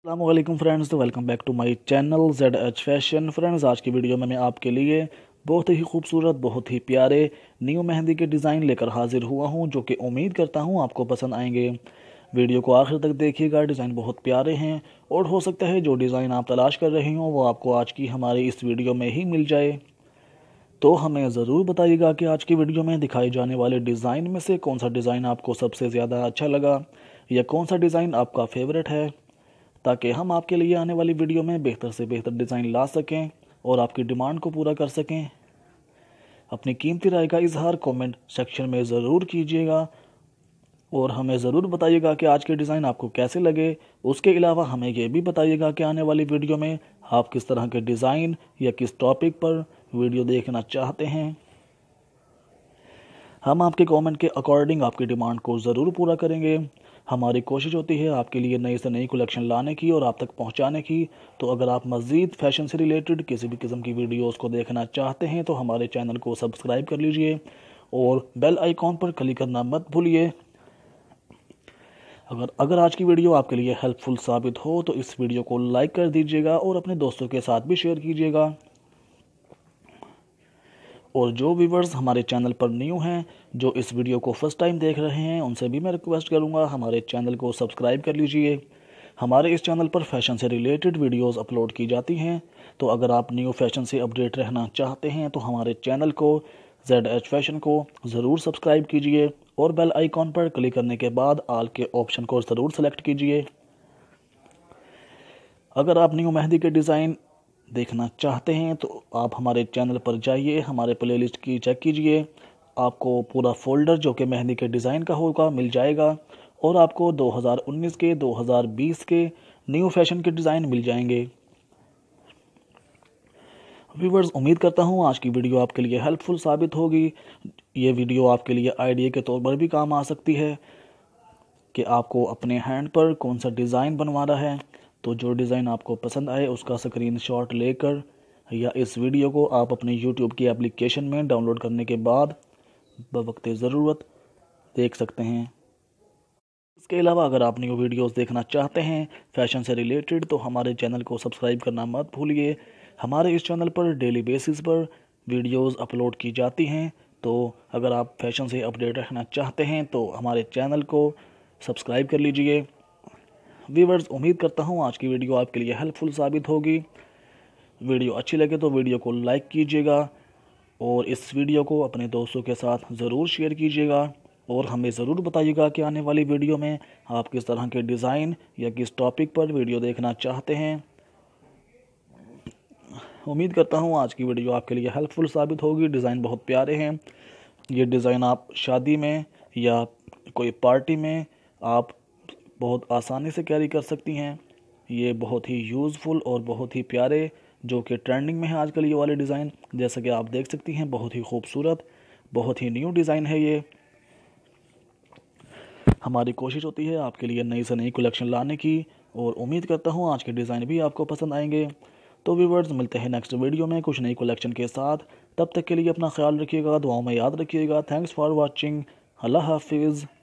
अस्सलामुअलैकुम फ्रेंड्स, तो welcome back to my channel ZH fashion. Friends, आज की वीडियो में मैं आपके लिए बहुत ही खूबसूरत, बहुत ही प्यारे न्यू मेहंदी के डिज़ाइन लेकर हाजिर हुआ हूं, जो कि उम्मीद करता हूं आपको पसंद आएंगे। वीडियो को आखिर तक देखिएगा, डिज़ाइन बहुत प्यारे हैं और हो सकता है जो डिज़ाइन आप तलाश कर रहे हो वो आपको आज की हमारी इस वीडियो में ही मिल जाए। तो हमें ज़रूर बताइएगा कि आज की वीडियो में दिखाए जाने वाले डिज़ाइन में से कौन सा डिज़ाइन आपको सबसे ज़्यादा अच्छा लगा या कौन सा डिज़ाइन आपका फेवरेट है, ताकि हम आपके लिए आने वाली वीडियो में बेहतर से बेहतर डिज़ाइन ला सकें और आपकी डिमांड को पूरा कर सकें। अपनी कीमती राय का इजहार कमेंट सेक्शन में ज़रूर कीजिएगा और हमें ज़रूर बताइएगा कि आज के डिज़ाइन आपको कैसे लगे। उसके अलावा हमें ये भी बताइएगा कि आने वाली वीडियो में आप किस तरह के डिज़ाइन या किस टॉपिक पर वीडियो देखना चाहते हैं। हम आपके कमेंट के अकॉर्डिंग आपकी डिमांड को ज़रूर पूरा करेंगे। हमारी कोशिश होती है आपके लिए नई से नई कलेक्शन लाने की और आप तक पहुंचाने की। तो अगर आप मज़ीद फैशन से रिलेटेड किसी भी किस्म की वीडियोस को देखना चाहते हैं तो हमारे चैनल को सब्सक्राइब कर लीजिए और बेल आइकॉन पर क्लिक करना मत भूलिए। अगर आज की वीडियो आपके लिए हेल्पफुल साबित हो तो इस वीडियो को लाइक कर दीजिएगा और अपने दोस्तों के साथ भी शेयर कीजिएगा। और जो व्यूवर्स हमारे चैनल पर न्यू हैं, जो इस वीडियो को फर्स्ट टाइम देख रहे हैं, उनसे भी मैं रिक्वेस्ट करूंगा हमारे चैनल को सब्सक्राइब कर लीजिए। हमारे इस चैनल पर फैशन से रिलेटेड वीडियोस अपलोड की जाती हैं। तो अगर आप न्यू फैशन से अपडेट रहना चाहते हैं तो हमारे चैनल को ZH फैशन को ज़रूर सब्सक्राइब कीजिए और बेल आइकॉन पर क्लिक करने के बाद ऑल के ऑप्शन को ज़रूर सेलेक्ट कीजिए। अगर आप न्यू मेहंदी के डिज़ाइन देखना चाहते हैं तो आप हमारे चैनल पर जाइए, हमारे प्लेलिस्ट की चेक कीजिए। आपको पूरा फोल्डर जो कि मेहंदी के डिज़ाइन का होगा मिल जाएगा और आपको 2019 के 2020 के न्यू फैशन के डिज़ाइन मिल जाएंगे। व्यूवर्स, उम्मीद करता हूँ आज की वीडियो आपके लिए हेल्पफुल साबित होगी। ये वीडियो आपके लिए आइडिया के तौर पर भी काम आ सकती है कि आपको अपने हैंड पर कौन सा डिज़ाइन बनवाना है। तो जो डिज़ाइन आपको पसंद आए उसका स्क्रीनशॉट लेकर या इस वीडियो को आप अपने यूट्यूब की एप्लीकेशन में डाउनलोड करने के बाद बवक्त ज़रूरत देख सकते हैं। इसके अलावा अगर आप न्यू वीडियोस देखना चाहते हैं फैशन से रिलेटेड तो हमारे चैनल को सब्सक्राइब करना मत भूलिए। हमारे इस चैनल पर डेली बेसिस पर वीडियोस अपलोड की जाती हैं। तो अगर आप फैशन से अपडेट रहना चाहते हैं तो हमारे चैनल को सब्सक्राइब कर लीजिए। व्यूवर्स, उम्मीद करता हूँ आज की वीडियो आपके लिए हेल्पफुल साबित होगी। वीडियो अच्छी लगे तो वीडियो को लाइक कीजिएगा और इस वीडियो को अपने दोस्तों के साथ ज़रूर शेयर कीजिएगा और हमें ज़रूर बताइएगा कि आने वाली वीडियो में आप किस तरह के डिज़ाइन या किस टॉपिक पर वीडियो देखना चाहते हैं। उम्मीद करता हूँ आज की वीडियो आपके लिए हेल्पफुल साबित होगी। डिज़ाइन बहुत प्यारे हैं। ये डिज़ाइन आप शादी में या कोई पार्टी में आप बहुत आसानी से कैरी कर सकती हैं। ये बहुत ही यूज़फुल और बहुत ही प्यारे, जो कि ट्रेंडिंग में है आजकल ये वाले डिज़ाइन, जैसा कि आप देख सकती हैं। बहुत ही खूबसूरत, बहुत ही न्यू डिज़ाइन है ये। हमारी कोशिश होती है आपके लिए नई से नई कलेक्शन लाने की और उम्मीद करता हूँ आज के डिज़ाइन भी आपको पसंद आएंगे। तो व्यूवर्स, मिलते हैं नेक्स्ट वीडियो में कुछ नई कलेक्शन के साथ। तब तक के लिए अपना ख्याल रखिएगा, दुआओं में याद रखिएगा। Thanks for watching. अल्लाह हाफिज़।